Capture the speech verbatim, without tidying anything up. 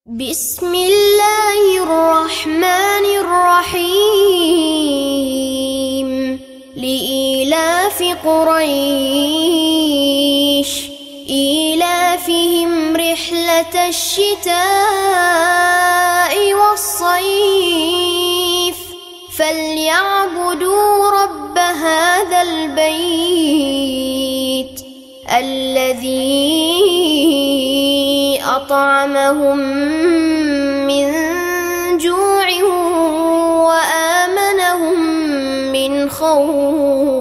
بسم الله الرحمن الرحيم. لإيلاف قريش إيلافهم رحلة الشتاء والصيف فليعبدوا رب هذا البيت الذي أطعمهم من جوع وآمنهم من خوف.